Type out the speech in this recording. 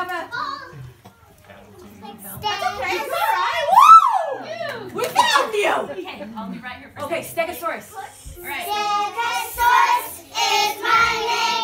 have a... That's okay. It's all right. Woo! We found you! Okay, I'll be right here for Okay, Stegosaurus. All right. Stegosaurus is my name.